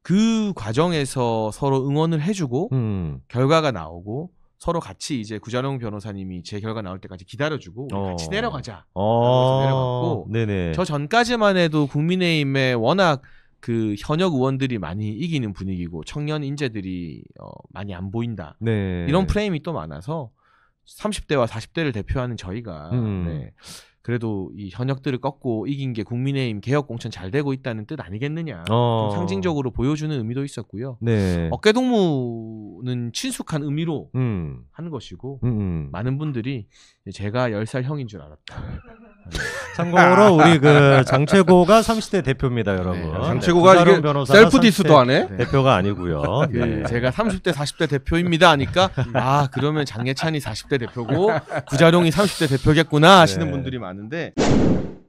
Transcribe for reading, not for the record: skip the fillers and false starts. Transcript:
그 과정에서 서로 응원을 해주고 결과가 나오고 서로 같이 이제 구자룡 변호사님이 제 결과 나올 때까지 기다려주고 우리 같이 내려가자. 그래서 내려갔고 네네. 저 전까지만 해도 국민의힘에 워낙 그 현역 의원들이 많이 이기는 분위기고 청년 인재들이 많이 안 보인다. 네. 이런 프레임이 또 많아서 30대와 40대를 대표하는 저희가 네. 그래도 이 현역들을 꺾고 이긴 게 국민의힘 개혁 공천 잘 되고 있다는 뜻 아니겠느냐. 좀 상징적으로 보여주는 의미도 있었고요. 네. 어깨동무는 친숙한 의미로 하는 것이고 많은 분들이 제가 10살 형인 줄 알았다. 참고로 우리 그 장최고가 30대 대표입니다, 여러분. 네, 장최고가 이게 셀프 디스도 안 해? 대표가 아니고요. 네. 제가 30대 40대 대표입니다 하니까 아 그러면 장예찬이 40대 대표고 구자룡이 30대 대표겠구나 하시는 분들이 많은데